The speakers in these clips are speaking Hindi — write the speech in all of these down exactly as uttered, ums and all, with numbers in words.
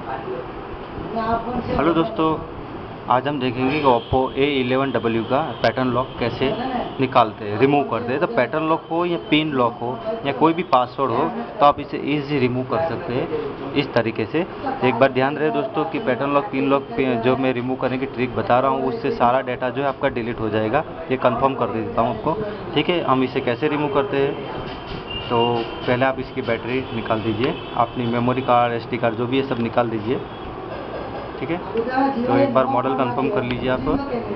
हेलो दोस्तों, आज हम देखेंगे कि ओप्पो ए इलेवन डब्ल्यू का पैटर्न लॉक कैसे निकालते हैं, रिमूव करते हैं। तो पैटर्न लॉक हो या पिन लॉक हो या कोई भी पासवर्ड हो तो आप इसे इजी रिमूव कर सकते हैं इस तरीके से। एक बार ध्यान रहे दोस्तों कि पैटर्न लॉक, पिन लॉक जो मैं रिमूव करने की ट्रिक बता रहा हूँ उससे सारा डाटा जो है आपका डिलीट हो जाएगा। ये कंफर्म कर देता हूँ आपको। ठीक है, हम इसे कैसे रिमूव करते हैं। तो पहले आप इसकी बैटरी निकाल दीजिए, अपनी memory card, S D card जो भी है सब निकाल दीजिए। ठीक है, तो एक बार मॉडल कंफर्म कर लीजिए आप।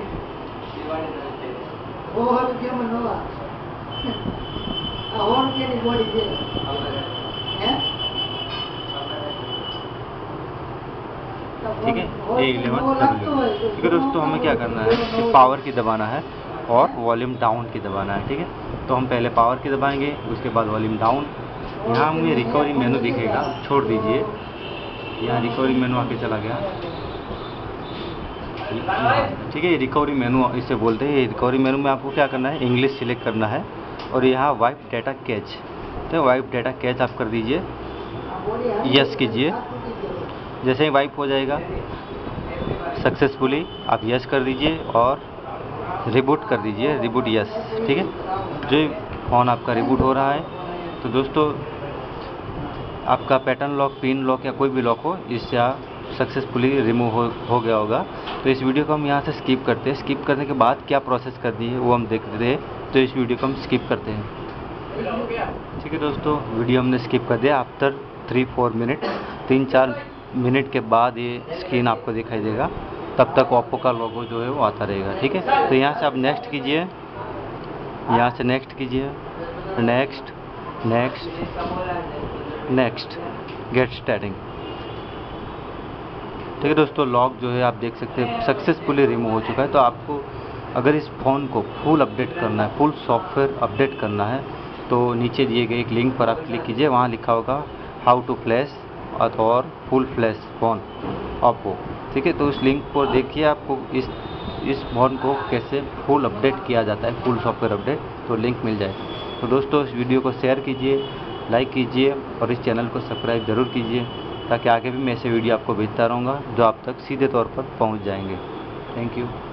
ठीक है, ए इलेवन डब्ल्यू। ठीक है दोस्तों, हमें क्या करना है कि पावर की दबाना है और वॉल्यूम डाउन की दबाना है। ठीक है, तो हम पहले पावर की दबाएंगे, उसके बाद वॉल्यूम डाउन। यहाँ हमें रिकवरी मेनू दिखेगा, छोड़ दीजिए। यहाँ रिकवरी मेनू आके चला गया। ठीक है, रिकवरी मेनू इसे बोलते हैं। रिकवरी मेनू में आपको क्या करना है, इंग्लिश सिलेक्ट करना है और यहाँ वाइप डेटा कैच, तो वाइप डेटा कैच आप कर दीजिए, यस कीजिए। जैसे ही वाइप हो जाएगा सक्सेसफुली, आप यस कर दीजिए और रिबूट कर दीजिए, रिबूट यस। ठीक है, जो फ़ोन आपका रिबूट हो रहा है। तो दोस्तों, आपका पैटर्न लॉक, पिन लॉक या कोई भी लॉक हो, इससे आप सक्सेसफुली रिमूव हो, हो गया होगा। तो इस वीडियो को हम यहाँ से स्किप करते हैं। स्किप करने के बाद क्या प्रोसेस करनी है वो हम देखते हैं। तो इस वीडियो को हम स्किप करते हैं। ठीक है दोस्तों, वीडियो हमने स्किप कर दिया। आफ्टर थ्री फोर मिनट, तीन चार मिनट के बाद ये स्क्रीन आपको दिखाई देगा। तब तक ओप्पो का लोगो जो है वो आता रहेगा। ठीक है, तो यहाँ से आप नेक्स्ट कीजिए, यहाँ से नेक्स्ट कीजिए, next next next get starting. ठीक है दोस्तों, लॉक जो है आप देख सकते हैं सक्सेसफुली रिमूव हो चुका है। तो आपको अगर इस फ़ोन को फुल अपडेट करना है, फुल सॉफ्टवेयर अपडेट करना है, तो नीचे दिए गए एक लिंक पर आप क्लिक कीजिए। वहाँ लिखा होगा हाउ टू फ्लैश और फुल फ्लैश फ़ोन ओप्पो। ठीक है, तो उस लिंक को देखिए, आपको इस इस फ़ोन को कैसे फुल अपडेट किया जाता है, फुल सॉफ्टवेयर अपडेट, तो लिंक मिल जाए। तो दोस्तों, इस वीडियो को शेयर कीजिए, लाइक कीजिए और इस चैनल को सब्सक्राइब ज़रूर कीजिए, ताकि आगे भी मैं ऐसे वीडियो आपको भेजता रहूँगा जो आप तक सीधे तौर पर पहुँच जाएंगे। Thank you.